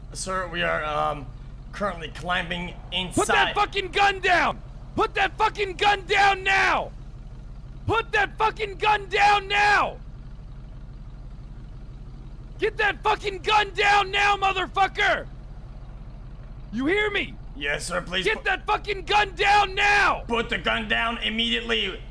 Sir, we are currently climbing inside. Put that fucking gun down! Put that fucking gun down now! Put that fucking gun down now! Get that fucking gun down now, motherfucker! You hear me? Yes, sir, please. Get that fucking gun down now! Put the gun down immediately.